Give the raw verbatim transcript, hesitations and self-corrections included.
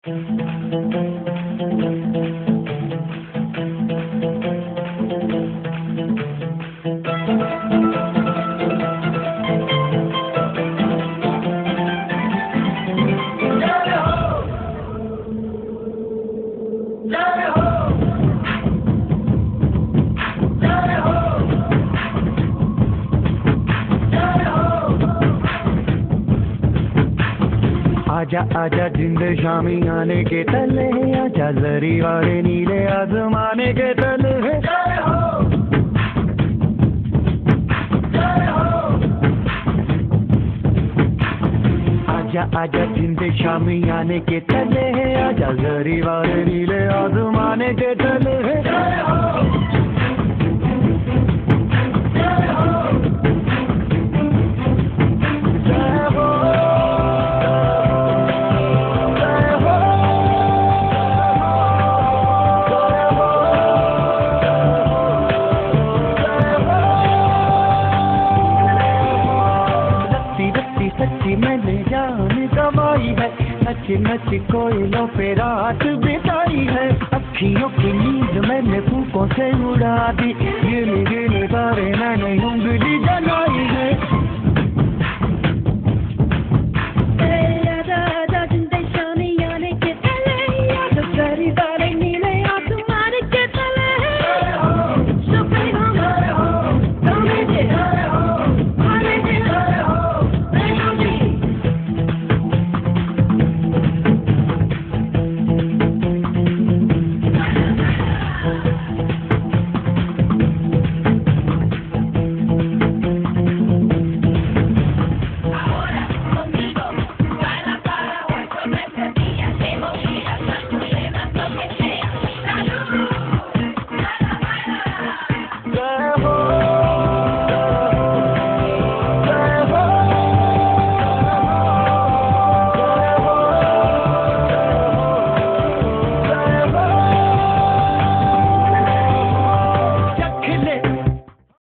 आजा आजा जिंद शामी आने के तले, आजा जरी वाले नीले आसमाने के तले। आजा आजा जिंद शामी आने के तले, आजा जरी वाले नीले आसमाने के तले। सच्ची मैंने जान गवाई है, नच नच कोयलों पे रात बिताई है। अखियों की नींद मैंने फूकों से उड़ा दी, गिन गिन तारे मैंने उंगली जलाई है।